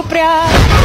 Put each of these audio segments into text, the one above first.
apropriar.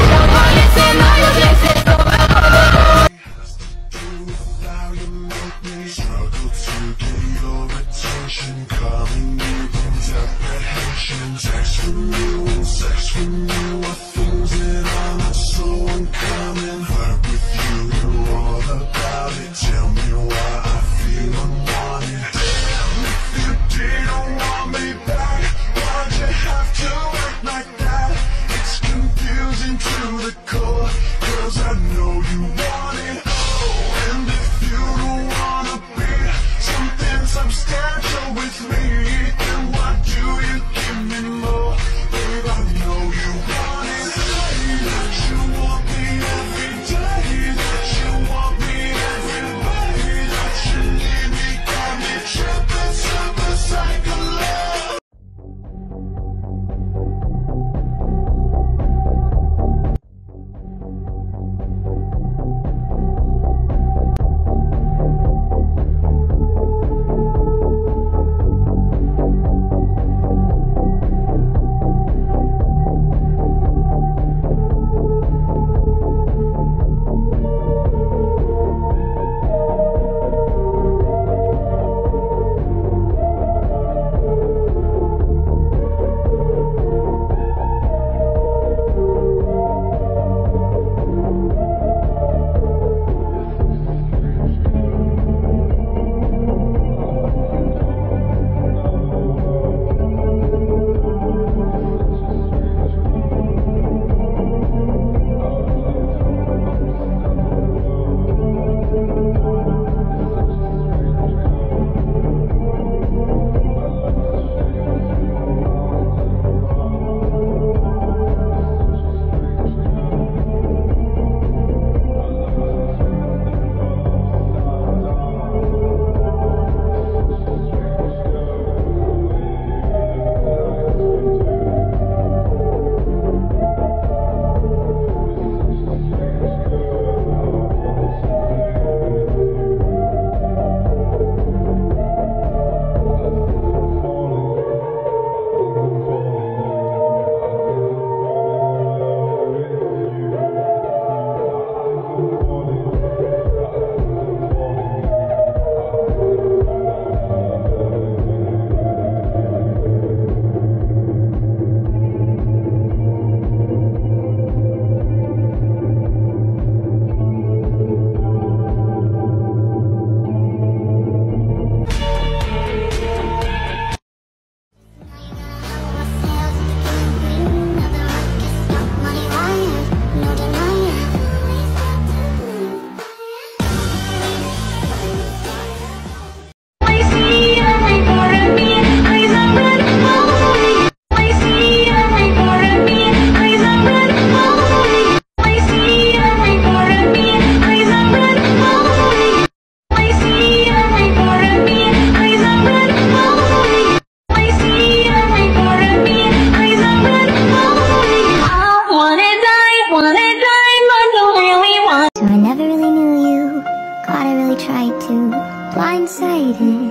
blindsided,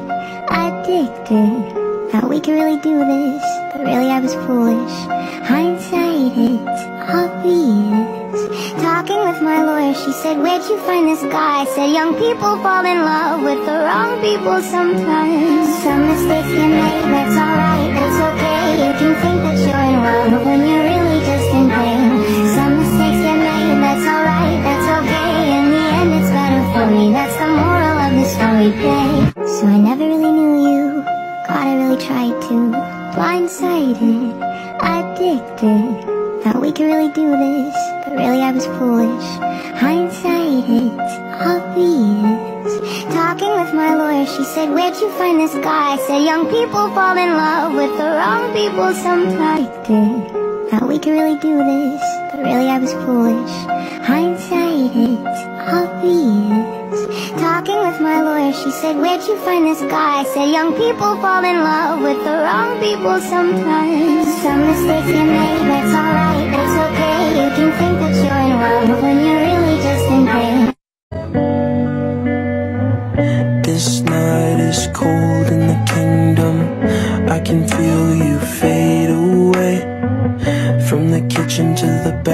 addicted. Thought we could really do this, but really I was foolish. Hindsight, it's obvious. Talking with my lawyer, she said, where'd you find this guy? I said, young people fall in love with the wrong people sometimes. Some mistakes get made, that's alright, that's okay. You can think that you're in love when you're really just in pain. Some mistakes get made, that's alright, that's okay. In the end it's better for me, that's the moral of the story, babe. So I never really knew you, God, I really tried to. Blindsided, addicted. Thought we could really do this, but really I was foolish. Hindsight, it's obvious. Talking with my lawyer, she said, where'd you find this guy? I said, young people fall in love with the wrong people sometimes. Thought we could really do this, but really I was foolish. Hindsight, it's obvious. Talking with my lawyer, she said, where'd you find this guy? I said, young people fall in love with the wrong people sometimes. Some mistakes get made, that's alright, that's okay. You can think that you're in love when you're really just in pain. This night is cold in the kingdom. I can feel you fade away. From the kitchen to the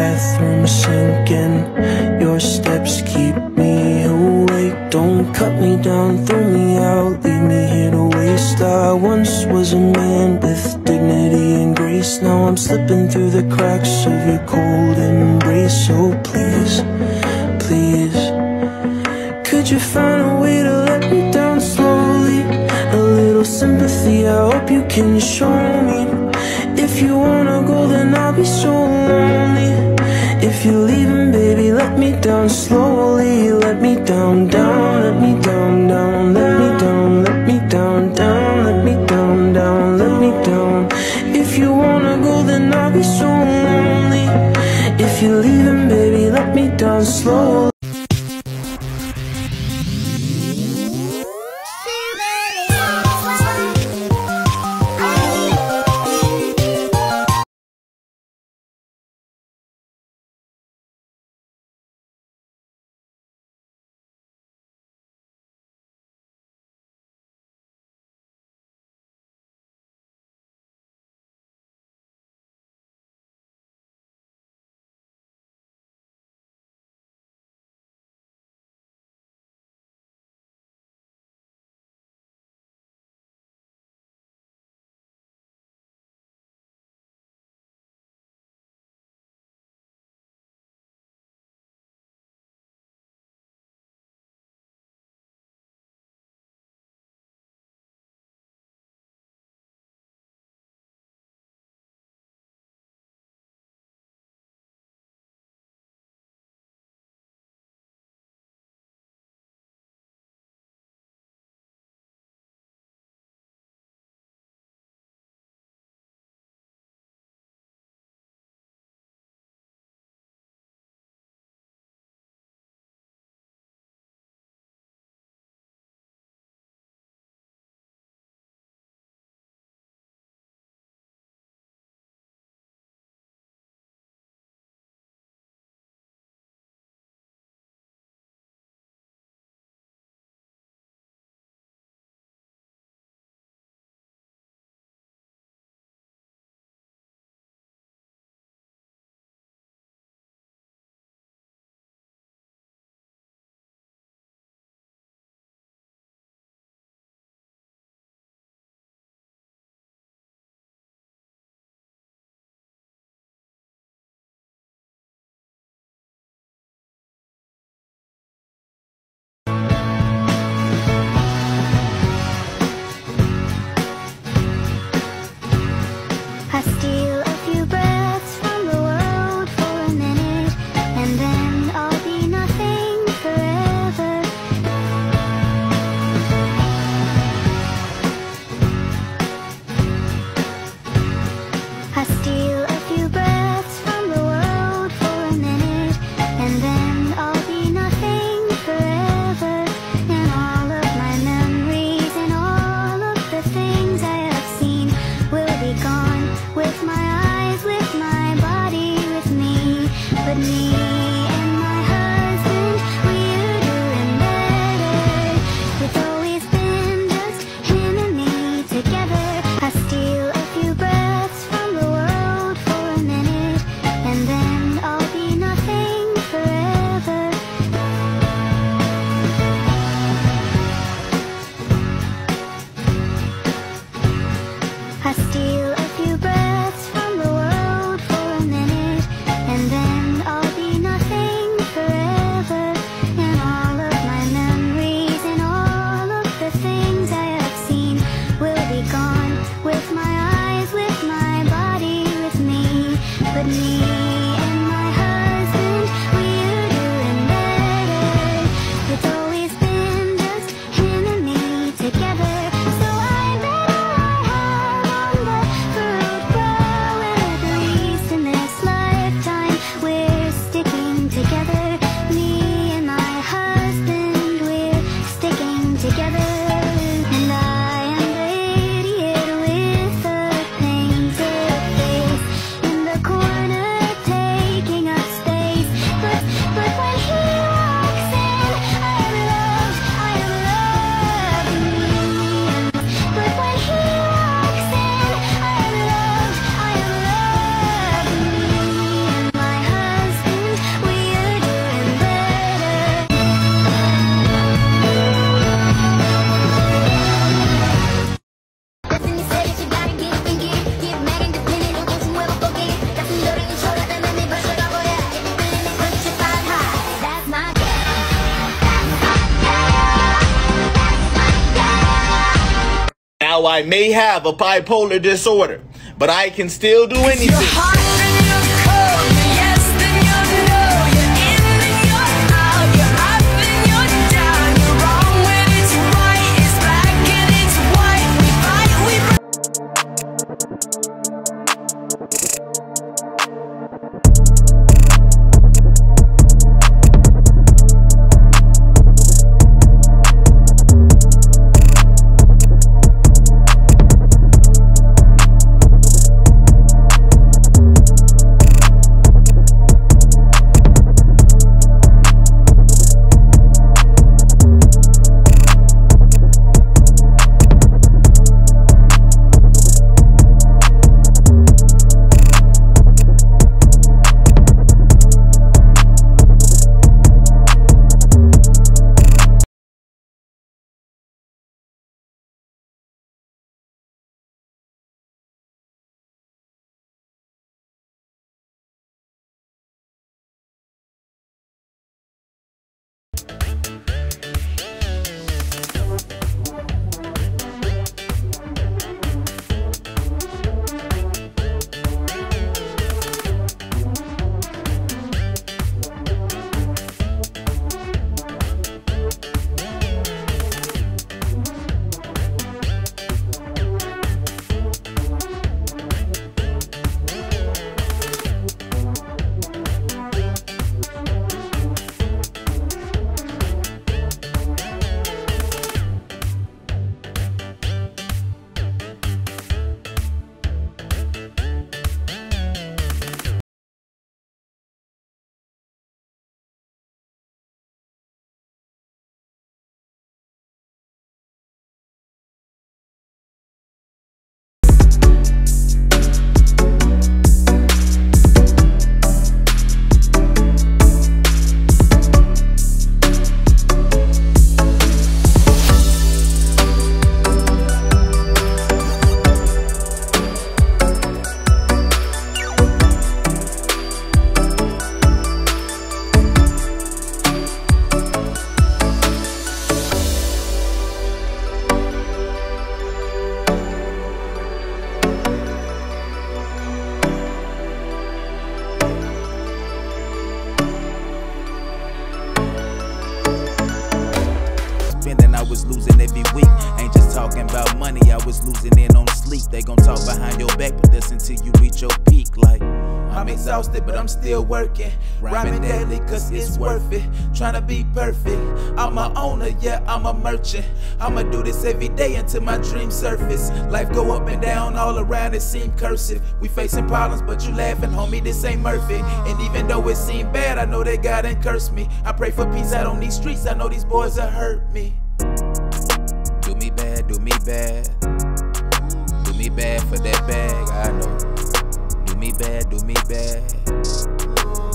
down, throw me out, leave me here to waste. I once was a man with dignity and grace. Now I'm slipping through the cracks of your cold embrace. So please, please, could you find a way to let me down slowly? A little sympathy, I hope you can show me. If you wanna go, then I'll be so lonely. If you're leaving, baby, let me down slowly. Let me down, down, let me down, down. Let me down, let me down, down. Let me down, down, let me down. If you wanna go, then I'll be so lonely. If you're leaving, baby, let me down slowly. Now I may have a bipolar disorder, but I can still do anything. I was losing every week. Ain't just talking about money, I was losing in on sleep. They gon' talk behind your back, but that's until you reach your peak. Like, I'm exhausted, but I'm still working. Rhyming daily, cause it's worth it. Tryna be perfect. I'm a owner, yeah, I'm a merchant. I'ma do this every day until my dreams surface. Life go up and down, all around it seem cursive. We facing problems, but you laughing, homie, this ain't Murphy. And even though it seem bad, I know that God ain't cursed me. I pray for peace out on these streets, I know these boys will hurt me. Do me bad, do me bad. Do me bad for that bag, I know. Do me bad, do me bad.